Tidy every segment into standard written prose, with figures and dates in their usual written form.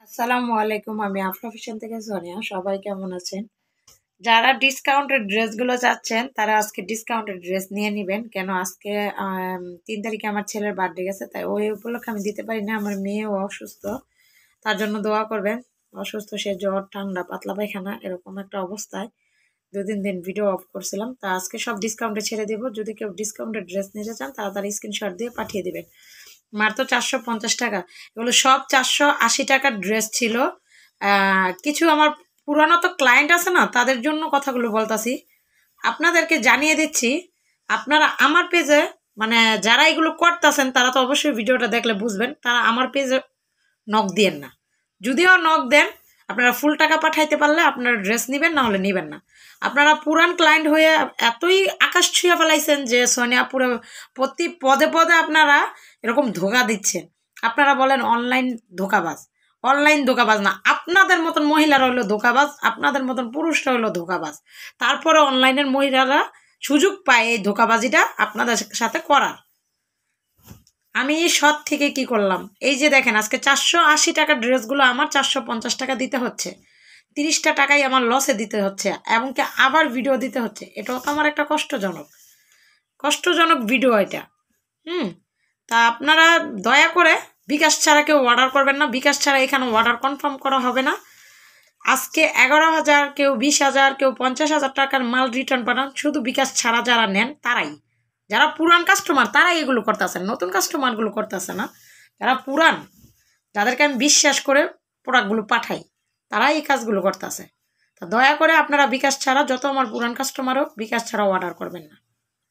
আসসালামু আলাইকুম। আমি আফরা ফ্যাশন থেকে সোনিয়া। সবাই কেমন আছেন? যারা ডিসকাউন্টেড ড্রেসগুলো চাচ্ছেন তারা আজকে ডিসকাউন্টেড ড্রেস নিয়ে নেবেন। কেন আজকে 3 তারিখে আমার ছেলের বার্থডে গেছে, তাই ওই উপলক্ষে আমি দিতে পারি না। আমার মেয়েও অসুস্থ, তার জন্য দোয়া করবেন। অসুস্থ, সে জ্বর, ঠান্ডা, পাতলা পায়খানা এরকম একটা অবস্থায় 2-3 দিন ভিডিও অফ করছিলাম। তা আজকে সব ডিসকাউন্টে ছেড়ে দিব। যদি কেউ ডিসকাউন্টেড ড্রেস নিতে চান তাড়াতাড়ি স্ক্রিনশট দিয়ে পাঠিয়ে দিবেন। মাত্র 450 টাকা। এগুলো সব 480 টাকার ড্রেস ছিল। কিছু আমার পুরানো তো ক্লায়েন্ট আছে না, তাদের জন্য কথাগুলো বলতাছি। আপনাদেরকে জানিয়ে দিচ্ছি, আপনারা আমার পেজে, মানে যারা এগুলো করতেছেন তারা তো অবশ্যই ভিডিওটা দেখলে বুঝবেন, তারা আমার পেজে নক দিয়েন না। যদিও নক দেন, আপনারা ফুল টাকা পাঠাইতে পারলে আপনারা ড্রেস নেবেন, না হলে নেবেন না। আপনারা পুরান ক্লায়েন্ট হয়ে এতই আকাশ ছুঁয়ে ফেলাইছেন যে সোনিয়া পুরো প্রতি পদে পদে আপনারা এরকম ধোকা দিচ্ছেন। আপনারা বলেন অনলাইন ধোকাবাজ। অনলাইন ধোকাবাজ না, আপনাদের মতন মহিলারা হলো ধোকাবাজ, আপনাদের মতন পুরুষরা হলো ধোকাবাজ। তারপরে অনলাইনের মহিলারা সুযোগ পায় এই ধোকাবাজিটা আপনাদের সাথে করার। আমি সৎ থেকে কি করলাম, এই যে দেখেন আজকে 480 টাকার ড্রেসগুলো আমার 450 টাকা দিতে হচ্ছে। 30টা টাকাই আমার লসে দিতে হচ্ছে, এবং কি আবার ভিডিও দিতে হচ্ছে। এটাও তো আমার একটা কষ্টজনক ভিডিও এটা। তা আপনারা দয়া করে বিকাশ ছাড়া কেউ অর্ডার করবেন না। বিকাশ ছাড়া এখানে অর্ডার কনফার্ম করা হবে না। আজকে 11,000, কেউ 20,000, কেউ 50,000 টাকার মাল রিটার্ন পাঠান, শুধু বিকাশ ছাড়া যারা নেন তারাই। যারা পুরান কাস্টমার তারাই এগুলো করতেছে, নতুন কাস্টমারগুলো করতেছে না। যারা পুরান, যাদেরকে আমি বিশ্বাস করে প্রোডাক্টগুলো পাঠাই, তারাই এই কাজগুলো করতেছে। তা দয়া করে আপনারা বিকাশ ছাড়া, যত আমার পুরান কাস্টমার হোক, বিকাশ ছাড়া অর্ডার করবেন না।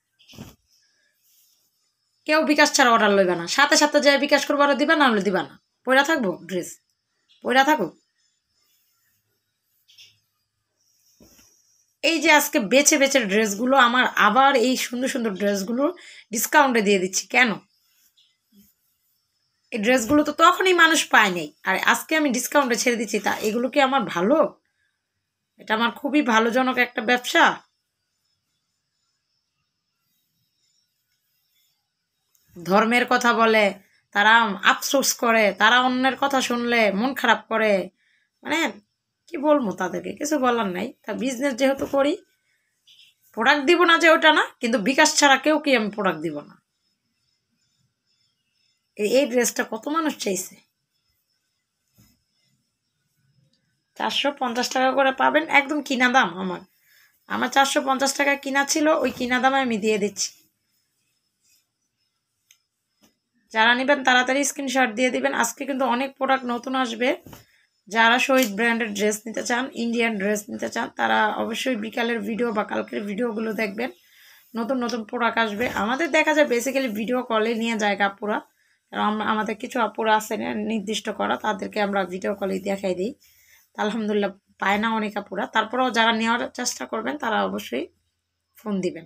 কেউ বিকাশ ছাড়া অর্ডার লইবে না। সাথে সাথে যে বিকাশ করবো আর দিবা, না হলে দিবা না। পয়রা থাকবো ড্রেস, পয়রা থাকুক। এই যে আজকে বেছে বেছে ড্রেসগুলো আমার, আবার এই সুন্দর সুন্দর ড্রেসগুলো ডিসকাউন্টে দিয়ে দিচ্ছি। কেন? এই ড্রেসগুলো তো তখনই মানুষ পায় নাই, আর আজকে আমি ডিসকাউন্টে ছেড়ে দিচ্ছি। তা এগুলো কি আমার ভালো? এটা আমার খুবই ভালোজনক একটা ব্যবসা। ধর্মের কথা বলে, তারা আফসোস করে, তারা অন্যের কথা শুনলে মন খারাপ করে। মানে কি বলবো, তাদেরকে কিছু বলার নাই। তা বিজনেস যেহেতু করি, প্রোডাক্ট দিব না যে ওটা না, কিন্তু বিকাশ ছাড়া কেউ কি আমি প্রোডাক্ট দিব না। এই ড্রেসটা কত মানুষ চাইছে। 450 টাকা করে পাবেন, একদম কিনা দাম। আমার 450 টাকা কিনা ছিল, ওই কিনা দামে আমি দিয়ে দিচ্ছি। যারা নেবেন তাড়াতাড়ি স্ক্রিনশট দিয়ে দিবেন। আজকে কিন্তু অনেক প্রোডাক্ট নতুন আসবে। যারা শহীদ ব্র্যান্ডের ড্রেস নিতে চান, ইন্ডিয়ান ড্রেস নিতে চান, তারা অবশ্যই বিকালের ভিডিও বা কালকের ভিডিওগুলো দেখবেন। নতুন নতুন প্রোডাক্ট আসবে। আমাদের দেখা যায় বেসিক্যালি ভিডিও কলে নিয়ে যায় আপুরা। আমাদের কিছু আপুরা আছে নির্দিষ্ট করা, তাদেরকে আমরা ভিডিও কলেই দেখাই দিই। আলহামদুলিল্লাহ পায় না অনেক আপুরা। তারপরেও যারা নেওয়ার চেষ্টা করবেন তারা অবশ্যই ফোন দিবেন।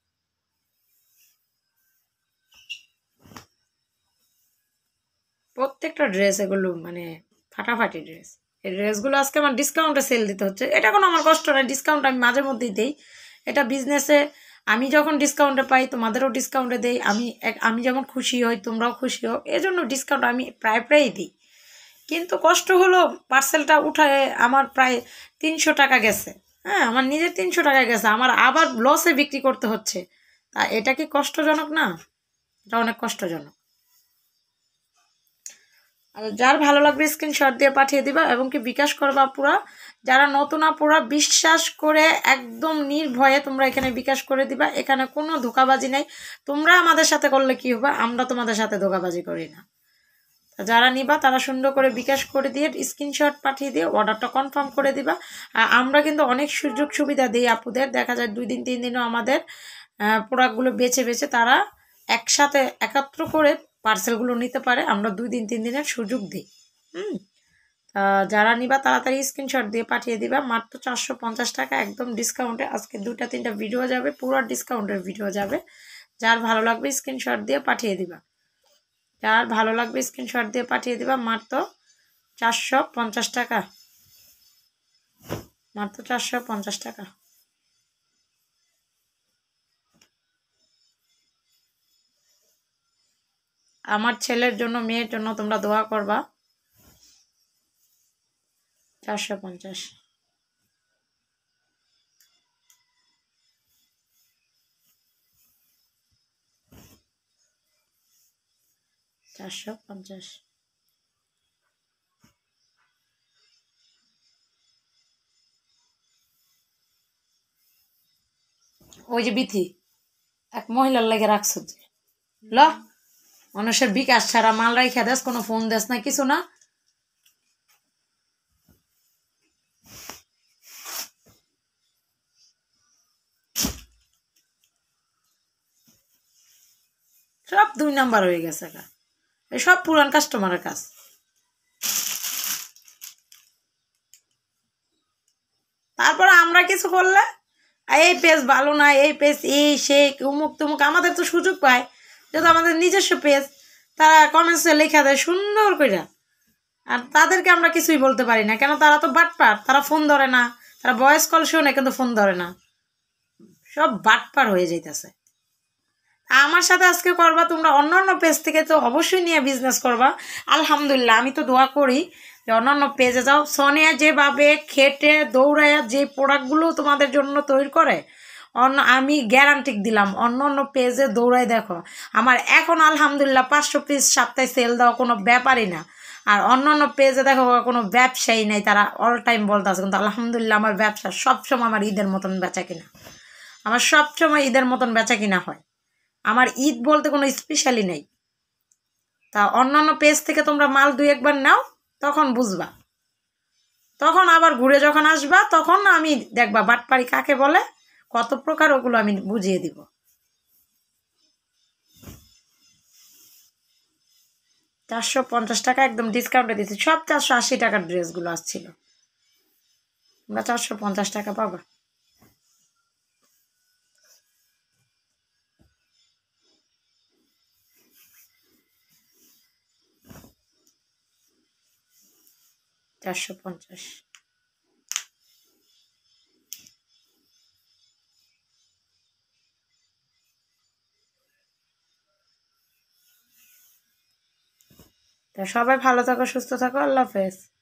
প্রত্যেকটা ড্রেস এগুলো মানে ফাটাফাটি ড্রেস। এই ড্রেসগুলো আজকে আমার ডিসকাউন্টে সেল দিতে হচ্ছে। এটা কোনো আমার কষ্ট নয়, ডিসকাউন্ট আমি মাঝে মধ্যেই দিই। এটা বিজনেসে আমি যখন ডিসকাউন্টে পাই তোমাদেরও ডিসকাউন্টে দেই। আমি যেমন খুশি হই তোমরাও খুশি হও, এজন্য ডিসকাউন্ট আমি প্রায়ই দিই। কিন্তু কষ্ট হলো, পার্সেলটা উঠায় আমার প্রায় 300 টাকা গেছে। হ্যাঁ, আমার নিজের 300 টাকা গেছে, আমার আবার লসে বিক্রি করতে হচ্ছে। তা এটা কি কষ্টজনক না? এটা অনেক কষ্টজনক। আর যার ভালো লাগবে স্ক্রিনশট দিয়ে পাঠিয়ে দিবা, এবং কি বিকাশ করবা পুরা। যারা নতুন আপুরা বিশ্বাস করে একদম নির্ভয়ে তোমরা এখানে বিকাশ করে দিবা। এখানে কোনো ধোকাবাজি নেই। তোমরা আমাদের সাথে করলে কি হবে, আমরা তোমাদের সাথে ধোকাবাজি করি না। যারা নিবা তারা সুন্দর করে বিকাশ করে দিয়ে স্ক্রিনশট পাঠিয়ে দিয়ে অর্ডারটা কনফার্ম করে দিবা। আর আমরা কিন্তু অনেক সুযোগ সুবিধা দিই আপুদের। দেখা যায় 2 দিন 3 দিনও আমাদের প্রোডাক্টগুলো বেছে বেছে তারা একসাথে একাত্র করে পার্সেলগুলো নিতে পারে। আমরা 2 দিন 3 দিনের সুযোগ দিই। যারা নিবা তাড়াতাড়ি স্ক্রিনশট দিয়ে পাঠিয়ে দিবা। মাত্র 450 টাকা, একদম ডিসকাউন্টে। আজকে 2-3টা ভিডিও যাবে, পুরো ডিসকাউন্টের ভিডিও যাবে। যার ভালো লাগবে স্ক্রিনশট দিয়ে পাঠিয়ে দিবা। যার ভালো লাগবে স্ক্রিনশট দিয়ে পাঠিয়ে দিবা। মাত্র 450 টাকা, মাত্র 450 টাকা। আমার ছেলের জন্য, মেয়ের জন্য তোমরা দোয়া করবা। 450, 450, ওই যে বিথি এক মহিলার লাগে রাখছো যে ল মানুষের বিকাশ ছাড়া মাল রাইখা দেস, কোনো ফোন দেস না, কিছু না। সব 2 নাম্বার হয়ে গেছে, সব পুরান কাস্টমারের কাজ। তারপর আমরা কিছু করলে এই পেজ ভালো না, এই পেজ এই সে উমুক তুমুক, আমাদের তো সুযোগ পায় যেহেতু আমাদের নিজস্ব পেজ, তারা কমেন্টসে লেখা দেয় সুন্দর করে, আর তাদেরকে আমরা কিছুই বলতে পারি না, কেন তারা তো বাটপার, তারা ফোন ধরে না, তারা ভয়েস কল শুনে কিন্তু ফোন ধরে না, সব বাটপার হয়ে যাইতেছে। আমার সাথে আজকে করবা তোমরা, অন্যান্য পেজ থেকে তো অবশ্যই নিয়ে বিজনেস করবা। আলহামদুলিল্লাহ, আমি তো দোয়া করি যে অন্যান্য পেজে যাও। সোনিয়া যেভাবে খেটে দৌড়াইয়া যে প্রোডাক্টগুলো তোমাদের জন্য তৈরি করে, আমি গ্যারান্টি দিলাম অন্য অন্য পেজে দৌড়াই দেখো, আমার এখন আলহামদুলিল্লাহ 500 পিস সপ্তাহে সেল দেওয়া কোনো ব্যাপারই না। আর অন্য অন্য পেজে দেখো কোনো ব্যবসায়ী নেই, তারা অল টাইম বলতে আছে, কিন্তু আলহামদুলিল্লাহ আমার ব্যবসা সবসময় আমার ঈদের মতন বেচা কিনা, আমার সবসময় ঈদের মতন বেচা কিনা হয়। আমার ঈদ বলতে কোনো স্পেশালি নেই। তা অন্যান্য পেজ থেকে তোমরা মাল 2-1 বার নাও, তখন বুঝবা, তখন আবার ঘুরে যখন আসবা তখন আমি দেখবা বাটপাড়ি কাকে বলে, কত প্রকার, ওগুলো আমি বুঝিয়ে দিব। 450 টাকা একদম ডিসকাউন্টে দিচ্ছি, সব 480 টাকার ড্রেসগুলো আসছিল, তোমরা 450 টাকা পাবা। চারশো পঞ্চাশ, তা সবাই ভালো থাকো, সুস্থ থাকো, আল্লাহ হাফেজ।